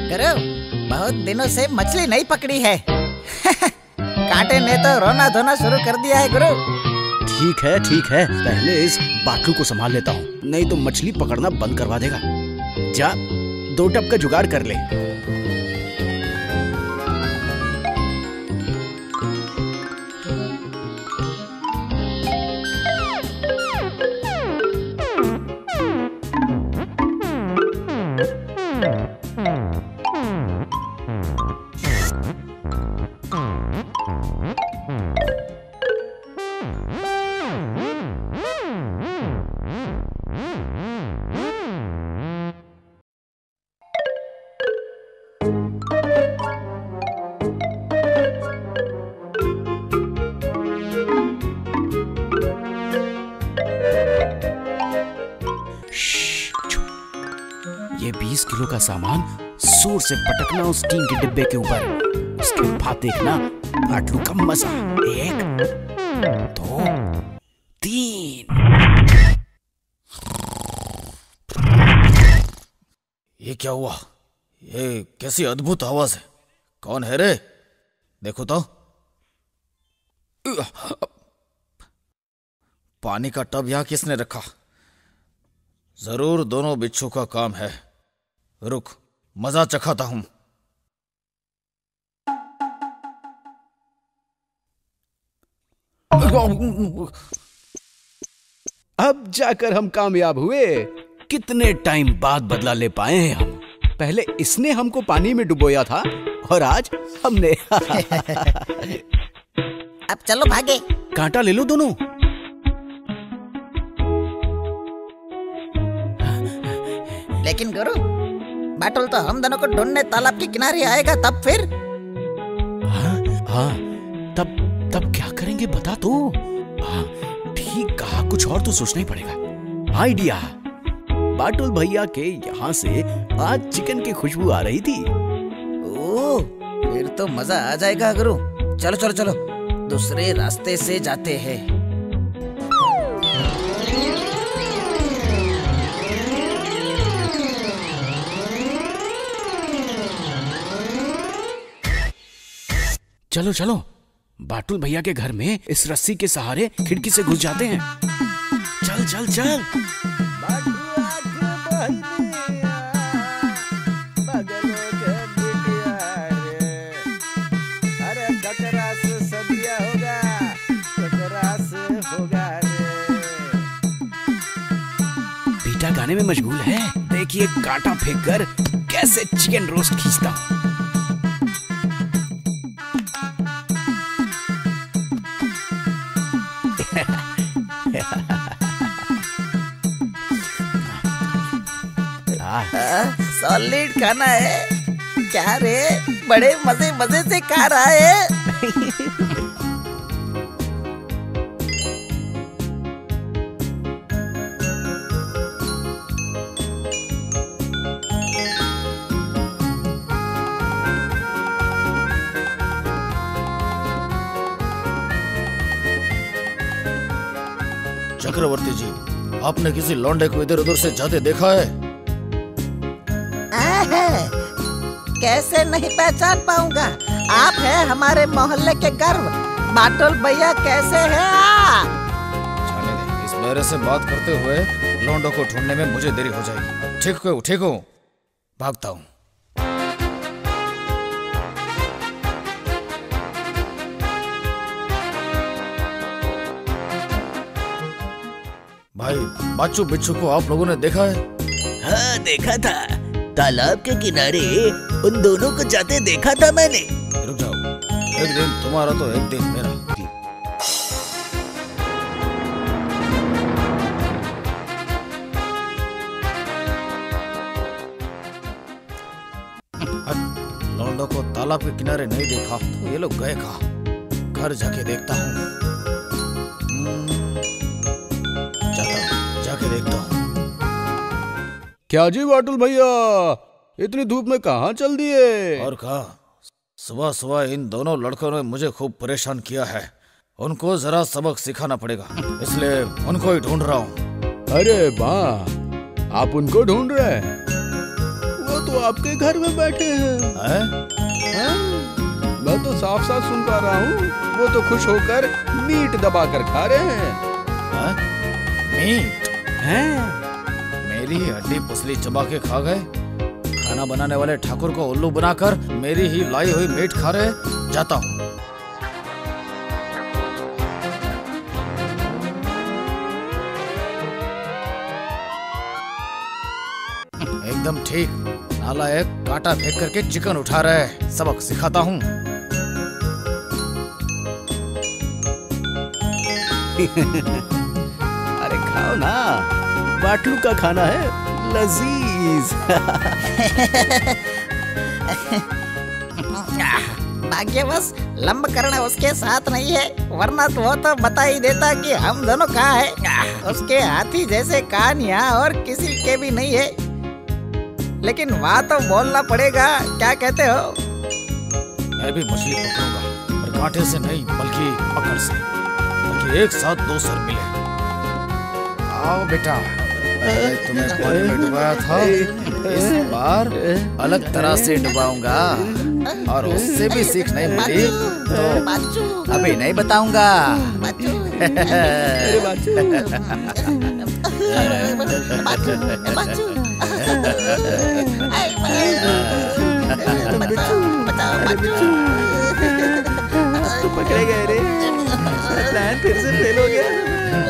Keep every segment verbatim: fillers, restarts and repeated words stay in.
गुरु, बहुत दिनों से मछली नहीं पकड़ी है। कांटे ने तो रोना धोना शुरू कर दिया है गुरु। ठीक है ठीक है, पहले इस बाटलू को संभाल लेता हूँ, नहीं तो मछली पकड़ना बंद करवा देगा। जा दो टप का जुगाड़ कर ले। ये बीस किलो का सामान जोर से पटकना उस टीन के डिब्बे के ऊपर, उसके बाद देखना बाटलू का मजा। एक दो तीन। ये क्या हुआ? ये कैसी अद्भुत आवाज है? कौन है रे? देखो तो। पानी का टब यहां किसने रखा? जरूर दोनों बिच्छू का काम है। रुक, मजा चखाता हूं। अब जाकर हम कामयाब हुए। कितने टाइम बाद बदला ले पाए हैं हम। पहले इसने हमको पानी में डुबोया था और आज हमने अब चलो भागे। कांटा ले लो दोनों। लेकिन गुरु, बाटुल तो हम दोनों को ढूंढने तालाब के किनारे आएगा, तब फिर? हाँ हाँ, तब तब क्या करेंगे बता तो। हाँ ठीक कहा, कुछ और तो सोचना ही पड़ेगा। आइडिया। बाटुल भैया के यहाँ से आज चिकन की खुशबू आ रही थी। ओह, फिर तो मजा आ जाएगा गुरु। चलो चलो चलो, दूसरे रास्ते से जाते हैं। चलो चलो, बाटुल भैया के घर में इस रस्सी के सहारे खिड़की से घुस जाते हैं। चल चल चल। बेटा गाने में मशगूल है, देखिए कांटा फेंक कर कैसे चिकन रोस्ट खींचता हूँ। सॉलिड खाना है क्या रे? बड़े मजे मजे से खा रहा है। चक्रवर्ती जी, आपने किसी लौंडे को इधर उधर से जाते देखा है? कैसे नहीं पहचान पाऊंगा? आप हैं हमारे मोहल्ले के गर्व। बाटुल भैया कैसे हैं आप? जाने दे, इस मेरे से बात करते हुए लौंडों को ढूंढने में मुझे देरी हो जाएगी। ठीक हो ठीक हो, भागता हूँ। भाई, बाचू बिच्छू को आप लोगों ने देखा है? हाँ देखा था, तालाब के किनारे उन दोनों को जाते देखा था मैंने। रुक जाओ, एक दिन तुम्हारा तो एक दिन मेरा। लौंडों को तालाब के किनारे नहीं देखा तो ये लोग गए कहाँ? घर जाके देखता हूँ। जाता हूँ, जाके देखता हूँ। क्या जी बाटुल भैया, इतनी धूप में कहाँ चल दिए? और कहा, सुबह सुबह इन दोनों लड़कों ने मुझे खूब परेशान किया है। उनको जरा सबक सिखाना पड़ेगा, इसलिए उनको ही ढूंढ रहा हूँ। अरे वाह, आप उनको ढूंढ रहे हैं? वो तो आपके घर में बैठे हैं। हैं? हाँ, मैं तो साफ साफ सुन पा रहा हूँ, वो तो खुश होकर मीट दबा कर खा रहे हैं। हैं? मीट? हैं? मेरी हड्डी पुसली चबा के खा गए। खाना बनाने वाले ठाकुर को उल्लू बनाकर मेरी ही लाई हुई मीट खा रहे। जाता हूँ। एकदम ठीक। नालायक कांटा फेंक करके चिकन उठा रहा है। सबक सिखाता हूँ। अरे खाओ ना, बाटलू का खाना है लजीज। भाग्यवश लंबकर्ण उसके साथ नहीं है, वरना तो वो तो बता ही देता कि हम दोनों कहाँ हैं। उसके हाथी जैसे कान यहाँ और किसी के भी नहीं है। लेकिन वहाँ तो बोलना पड़ेगा। क्या कहते हो? मैं भी मछली पकड़ूंगा, पर कांटे से नहीं बल्कि पकड़ से, ताकि एक साथ दो सर मिले। आओ बेटा, पहले तुम्हें पानी में डुबाया था, इस बार अलग तरह से डुबाऊंगा। और उससे भी सीख नहीं मिली तो अभी नहीं बताऊंगा। अरे बाचू, तो पकड़े गए रे। प्लान फिर से फेल हो गया।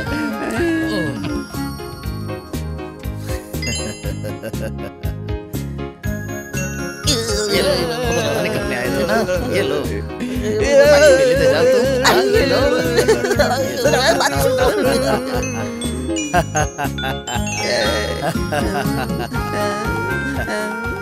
ये लो, पता नहीं कब आए थे ना। ये लो, लेते जाओ तुम। हाँ, ये लो।